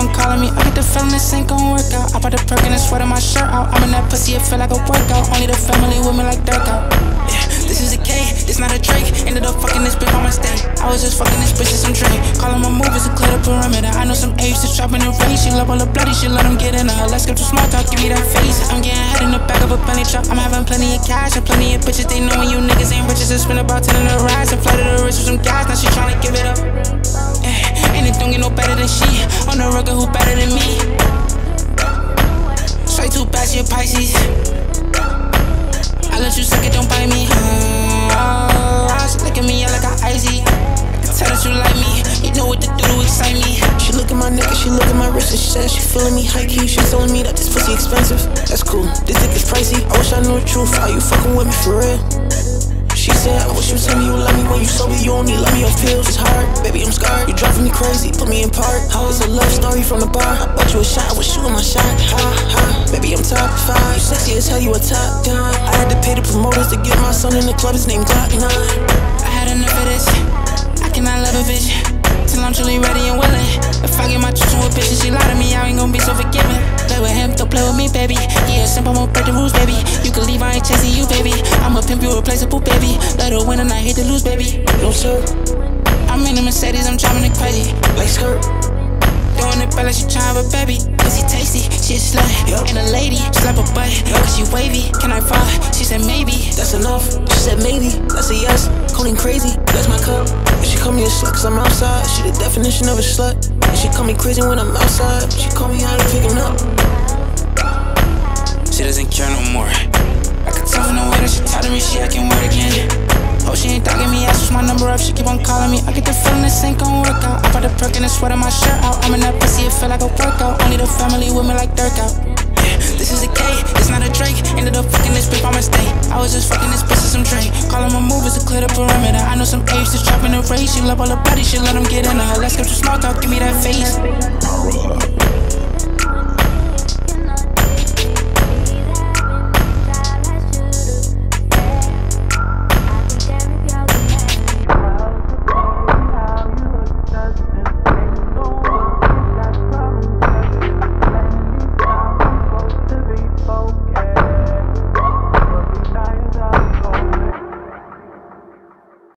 on calling me. I get the feeling this ain't gon' work out. I bought the perk and I sweating my shirt out. I'm in that pussy, it feel like a workout. Only the family with me like Dirk out. Yeah, this is a K, this not a Drake. Ended up fucking this bitch by mistake. I was just fucking this bitch and some Drake. Calling my movies to clear the perimeter. I know some A's to chop in the race. She love all the bloody shit, let them get into her. Let's get to small talk, give me that face. I'm getting head in the back of a Bentley truck. I'm having plenty of cash and plenty of bitches. They know when you niggas ain't riches. Just spend about 10 in the rise and fly to the rich with some guys. Now she tryna give it up. And it don't get no better than she. On the record, who better than me? Straight too bad, she a Pisces. I let you suck it, don't bite me. She look at me, I like I'm icy. I can tell that you like me. You know what to do to excite me. She look at my neck and she look at my wrist and she says she feeling me high key. She telling me that this pussy expensive. That's cool, this dick is pricey. I wish I knew the truth. Are you fucking with me for real? She said, I wish you would tell me you love me when you sober. You only love me on pills, it's hard. Baby, I'm scarred. You driving me crazy, put me in park. How is a love story from the bar? I bought you a shot, I was shooting my shot. Ha, ha. Baby, I'm top 5. You sexy as hell, you a top gun. I had to pay the promoters to get my son in the club. His name Glock 9. I had enough of this. I cannot love a bitch till I'm truly ready and willing. If I get my trust with bitches, she lie to me, I ain't gon' be so forgiving. Play with him, don't play with me, baby. Yeah, simple, won't break the rules, baby. You can leave, I ain't chasing you, baby. I'm a pimp, you replaceable, baby. Let her win and I hate to lose, baby. No sir, I'm in a Mercedes, I'm driving it crazy. like skirt. Doing it feel like she trying, but baby, pussy tasty, she a slut. And a lady, slap her butt, cause she wavy. Can I fuck? She said maybe. That's enough. She said maybe. That's a yes. Calling crazy. That's my cup. And she call me a slut cause I'm outside. She the definition of a slut. And she call me crazy when I'm outside. She call me out and picking up. She doesn't care no more. I could tell from the way that she talk to me, she acting weird again. Oh, she ain't dogging me, I switch my number up, she keep on calling me. I get the feeling this ain't gon' work out. I bought the perk and I sweating my shirt out. I'm in that pussy, it feel like a workout. Only the family with me like Dirk out. Yeah, this is a K, it's not a Drake. Ended up fucking this bitch by mistake. I was just fucking this bitch and some Drake. Calling my movies to clear the perimeter. I know some A's to chop in the race. She love all the bloody shit, let them get into her. Let's get to small talk, give me that face.